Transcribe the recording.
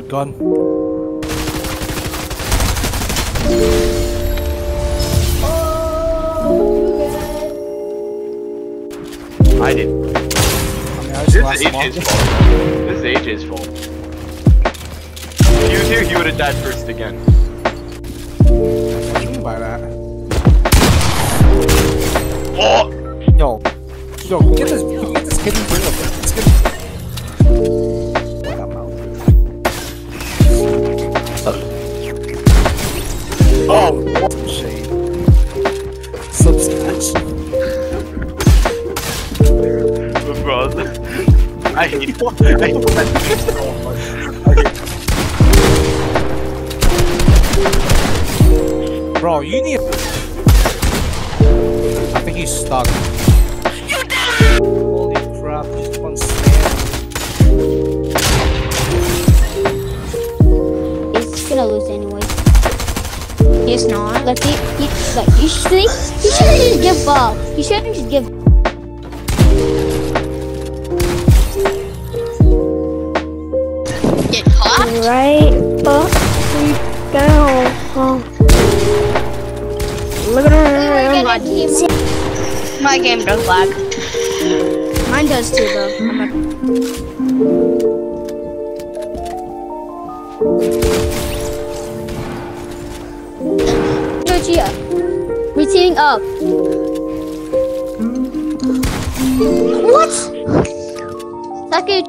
gun. I did. This is AJ's fault. This is AJ's fault. If he was here, he would have died first again. What do you mean by that? Oh! Yo, get this kid in real quick. Let's get what mouth. Oh, some shade. Substance. Bro, I hate that so much. Bro, you need. I think he's stuck. Holy crap, just one stand. He's gonna lose anyway. He's not. Like you shouldn't just give up. You shouldn't just give. Get caught? Right, but down. Oh. Look at her. My game does lag. Mine does too, though. Georgia, receiving up. What? Sucker.